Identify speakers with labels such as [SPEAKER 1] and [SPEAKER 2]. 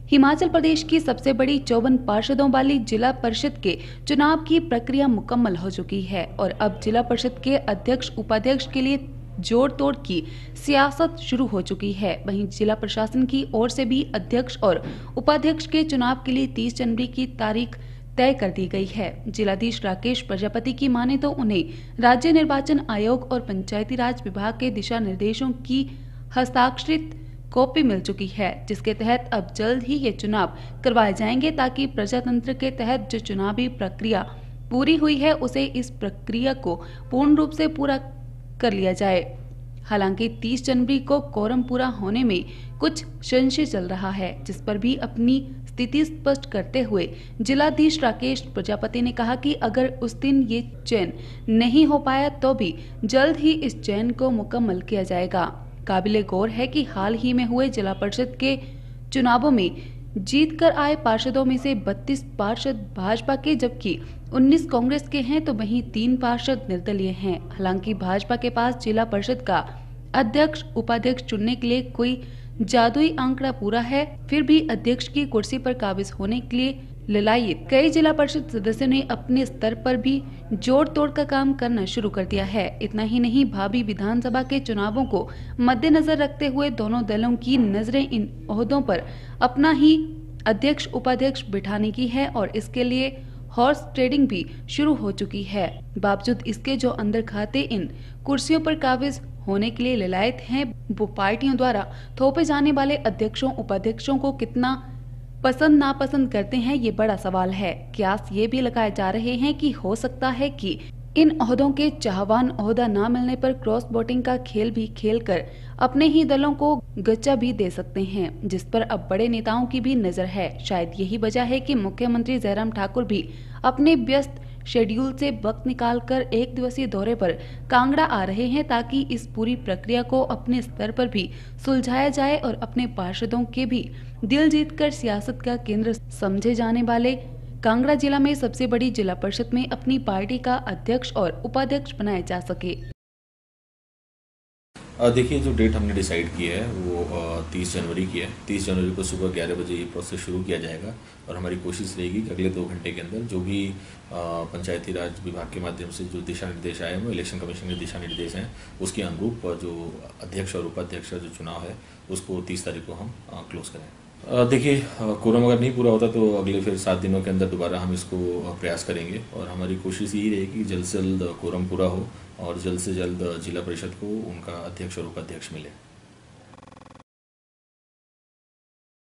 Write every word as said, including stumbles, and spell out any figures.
[SPEAKER 1] हिमाचल प्रदेश की सबसे बड़ी चौवन पार्षदों वाली जिला परिषद के चुनाव की प्रक्रिया मुकम्मल हो चुकी है और अब जिला परिषद के अध्यक्ष उपाध्यक्ष के लिए जोड़ तोड़ की सियासत शुरू हो चुकी है। वहीं जिला प्रशासन की ओर से भी अध्यक्ष और उपाध्यक्ष के चुनाव के लिए तीस जनवरी की तारीख तय कर दी गई है। जिलाधीश राकेश प्रजापति की माने तो उन्हें राज्य निर्वाचन आयोग और पंचायती राज विभाग के दिशा निर्देशों की हस्ताक्षरित कॉपी मिल चुकी है, जिसके तहत अब जल्द ही ये चुनाव करवाए जाएंगे ताकि प्रजातंत्र के तहत जो चुनावी प्रक्रिया पूरी हुई है उसे इस प्रक्रिया को पूर्ण रूप से पूरा कर लिया जाए। हालांकि तीस जनवरी को कोरम पूरा होने में कुछ संशय चल रहा है, जिस पर भी अपनी स्थिति स्पष्ट करते हुए जिलाधीश राकेश प्रजापति ने कहा कि अगर उस दिन ये चयन नहीं हो पाया तो भी जल्द ही इस चयन को मुकम्मल किया जाएगा। काबिले गौर है कि हाल ही में हुए जिला परिषद के चुनावों में जीत कर आए पार्षदों में से बत्तीस पार्षद भाजपा के जबकि उन्नीस कांग्रेस के हैं, तो वहीं तीन पार्षद निर्दलीय हैं। हालांकि भाजपा के पास जिला परिषद का अध्यक्ष उपाध्यक्ष चुनने के लिए कोई जादुई आंकड़ा पूरा है, फिर भी अध्यक्ष की कुर्सी पर काबिज होने के लिए ललायित कई जिला परिषद सदस्यों ने अपने स्तर पर भी जोड़ तोड़ का काम करना शुरू कर दिया है। इतना ही नहीं, भावी विधानसभा के चुनावों को मद्देनजर रखते हुए दोनों दलों की नजरें इन ओहदों पर अपना ही अध्यक्ष उपाध्यक्ष बिठाने की है और इसके लिए हॉर्स ट्रेडिंग भी शुरू हो चुकी है। बावजूद इसके जो अंदर खाते इन कुर्सियों पर काबिज होने के लिए ललायत हैं, वो पार्टियों द्वारा थोपे जाने वाले अध्यक्षों उपाध्यक्षों को कितना पसंद नापसंद करते हैं, ये बड़ा सवाल है। क्यास ये भी लगाए जा रहे हैं कि हो सकता है कि इन ओहदों के चाहवान ओहदा न मिलने पर क्रॉस वोटिंग का खेल भी खेल कर अपने ही दलों को गच्चा भी दे सकते हैं, जिस पर अब बड़े नेताओं की भी नजर है। शायद यही वजह है कि मुख्यमंत्री जयराम ठाकुर भी अपने व्यस्त शेड्यूल से वक्त निकालकर एक दिवसीय दौरे पर कांगड़ा आ रहे हैं ताकि इस पूरी प्रक्रिया को अपने स्तर पर भी सुलझाया जाए और अपने पार्षदों के भी दिल जीतकर सियासत का केंद्र समझे जाने वाले कांगड़ा जिला में सबसे बड़ी जिला परिषद में अपनी पार्टी का अध्यक्ष और उपाध्यक्ष बनाया जा सके।
[SPEAKER 2] देखिए, जो डेट हमने डिसाइड की है वो तीस जनवरी की है। तीस जनवरी को सुबह ग्यारह बजे ये प्रोसेस शुरू किया जाएगा और हमारी कोशिश रहेगी कि अगले दो घंटे के अंदर जो भी पंचायती राज विभाग के माध्यम से जो दिशा निर्देश आए हैं, इलेक्शन कमीशन के दिशा निर्देश हैं, उसके अनुरूप जो अध्यक्ष और उपाध्यक्ष का जो चुनाव है उसको तीस तारीख को हम क्लोज करें। देखिए, कोरम अगर नहीं पूरा होता तो अगले फिर सात दिनों के अंदर दोबारा हम इसको प्रयास करेंगे और हमारी कोशिश यही रहेगी कि जल्द से जल्द कोरम पूरा हो और जल्द से जल्द जिला परिषद को उनका अध्यक्ष और उपाध्यक्ष मिले।